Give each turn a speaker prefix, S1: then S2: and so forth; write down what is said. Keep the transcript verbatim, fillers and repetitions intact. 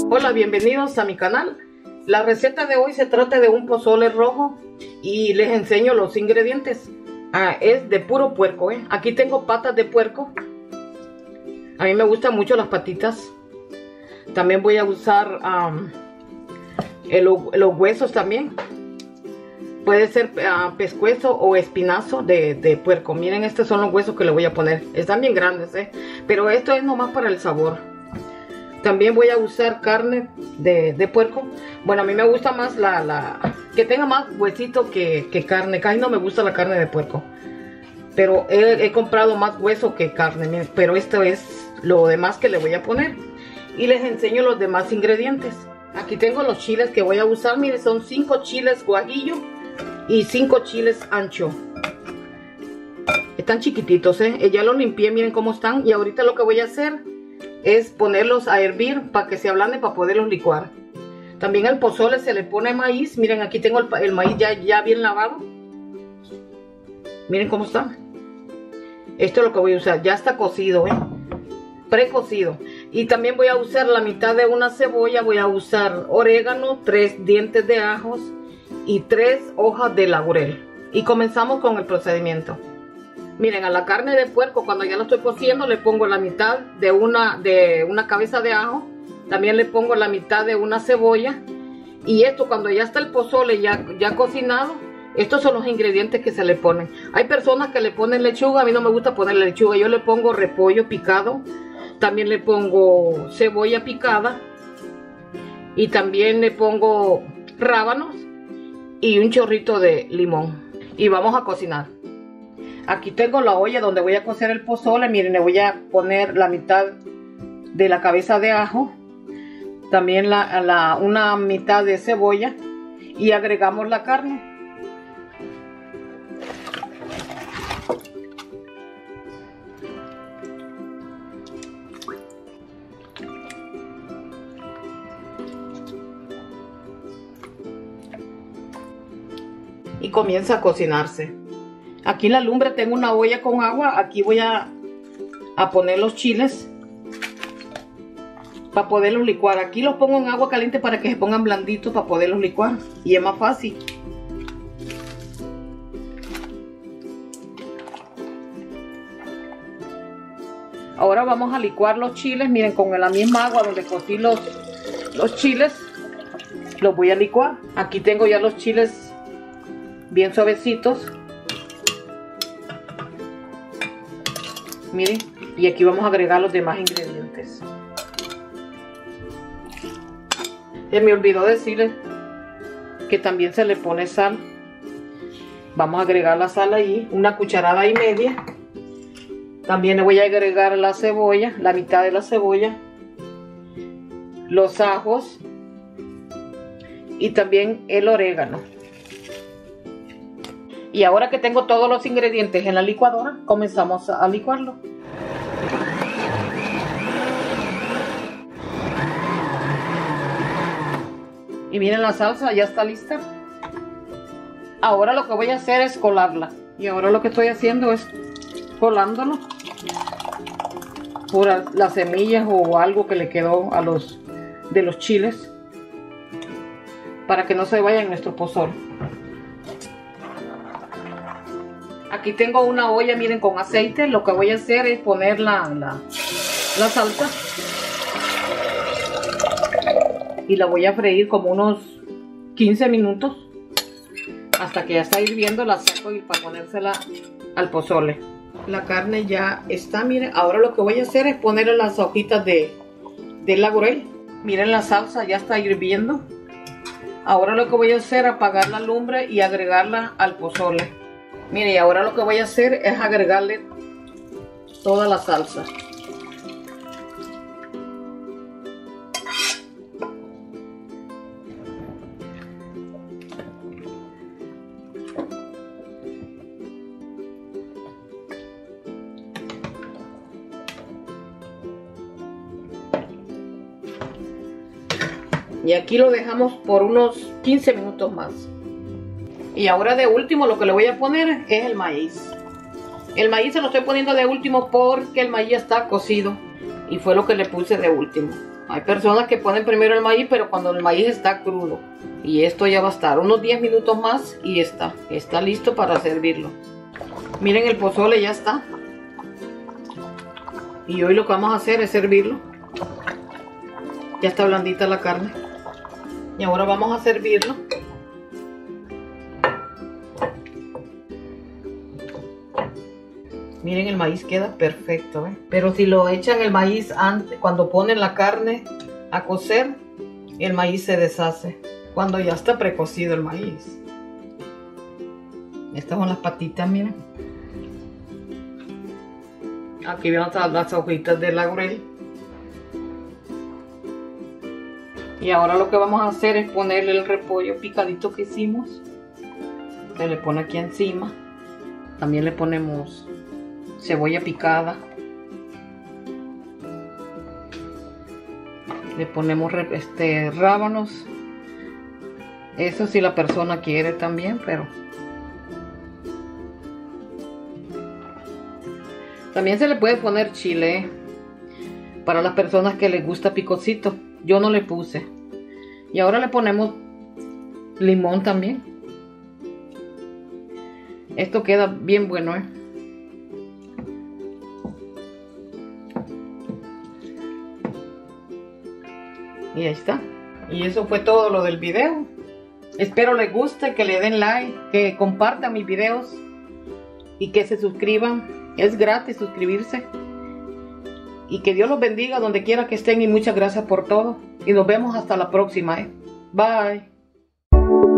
S1: Hola, bienvenidos a mi canal. La receta de hoy se trata de un pozole rojo y les enseño los ingredientes. Ah, es de puro puerco, ¿eh? Aquí tengo patas de puerco. A mí me gustan mucho las patitas. También voy a usar um, el, los huesos también. Puede ser uh, pescuezo o espinazo de, de puerco. Miren, estos son los huesos que le voy a poner. Están bien grandes, ¿eh? Pero esto es nomás para el sabor. También voy a usar carne de, de puerco. Bueno, a mí me gusta más la, la que tenga más huesito que, que carne. Casi no me gusta la carne de puerco. Pero he, he comprado más hueso que carne. Miren, pero esto es lo demás que le voy a poner. Y les enseño los demás ingredientes. Aquí tengo los chiles que voy a usar. Miren, son cinco chiles guajillo y cinco chiles ancho. Están chiquititos, ¿eh? Ya los limpié, miren cómo están. Y ahorita lo que voy a hacer es ponerlos a hervir para que se ablanden, para poderlos licuar. También al pozole se le pone maíz. Miren, aquí tengo el, el maíz ya, ya bien lavado. Miren cómo está. Esto es lo que voy a usar. Ya está cocido, ¿eh? Precocido. Y también voy a usar la mitad de una cebolla. Voy a usar orégano, tres dientes de ajos y tres hojas de laurel. Y comenzamos con el procedimiento. Miren, a la carne de puerco, cuando ya lo estoy cociendo, le pongo la mitad de una, de una cabeza de ajo. También le pongo la mitad de una cebolla. Y esto, cuando ya está el pozole ya, ya cocinado, estos son los ingredientes que se le ponen. Hay personas que le ponen lechuga. A mí no me gusta poner lechuga. Yo le pongo repollo picado. También le pongo cebolla picada. Y también le pongo rábanos y un chorrito de limón. Y vamos a cocinar. Aquí tengo la olla donde voy a cocer el pozole. Miren, le voy a poner la mitad de la cabeza de ajo. También la, la, una mitad de cebolla. Y agregamos la carne. Y comienza a cocinarse. Aquí en la lumbre tengo una olla con agua. Aquí voy a, a poner los chiles para poderlos licuar. Aquí los pongo en agua caliente para que se pongan blanditos para poderlos licuar. Y es más fácil. Ahora vamos a licuar los chiles. Miren, con la misma agua donde cocí los, los chiles, los voy a licuar. Aquí tengo ya los chiles bien suavecitos. Miren, y aquí vamos a agregar los demás ingredientes. Se me olvidó decirles que también se le pone sal. Vamos a agregar la sal ahí, una cucharada y media. También le voy a agregar la cebolla, la mitad de la cebolla, los ajos y también el orégano. Y ahora que tengo todos los ingredientes en la licuadora, comenzamos a licuarlo. Y miren, la salsa ya está lista. Ahora lo que voy a hacer es colarla. Y ahora lo que estoy haciendo es colándolo por las semillas o algo que le quedó a los de los chiles, para que no se vaya en nuestro pozole. Aquí tengo una olla, miren, con aceite. Lo que voy a hacer es poner la, la, la salsa. Y la voy a freír como unos quince minutos. Hasta que ya está hirviendo, la saco y para ponérsela al pozole. La carne ya está, miren. Ahora lo que voy a hacer es ponerle las hojitas de, de laurel. Miren, la salsa ya está hirviendo. Ahora lo que voy a hacer es apagar la lumbre y agregarla al pozole. Mire, y ahora lo que voy a hacer es agregarle toda la salsa. Y aquí lo dejamos por unos quince minutos más. Y ahora de último lo que le voy a poner es el maíz. El maíz se lo estoy poniendo de último porque el maíz ya está cocido. Y fue lo que le puse de último. Hay personas que ponen primero el maíz, pero cuando el maíz está crudo. Y esto ya va a estar unos diez minutos más y está. Está listo para servirlo. Miren, el pozole ya está. Y hoy lo que vamos a hacer es servirlo. Ya está blandita la carne. Y ahora vamos a servirlo. Miren, el maíz queda perfecto, ¿eh? Pero si lo echan el maíz antes, cuando ponen la carne a cocer, el maíz se deshace. Cuando ya está precocido el maíz. Estas son las patitas, miren. Aquí vemos las hojitas de laurel. Y ahora lo que vamos a hacer es ponerle el repollo picadito que hicimos. Se le pone aquí encima. También le ponemos cebolla picada. Le ponemos este, rábanos. Eso si la persona quiere también, pero... También se le puede poner chile para las personas que les gusta picosito. Yo no le puse. Y ahora le ponemos limón también. Esto queda bien bueno, ¿eh? Y ahí está. Y eso fue todo lo del video. Espero les guste, que le den like, que compartan mis videos y que se suscriban. Es gratis suscribirse. Y que Dios los bendiga donde quiera que estén y muchas gracias por todo. Y nos vemos hasta la próxima, ¿eh? Bye.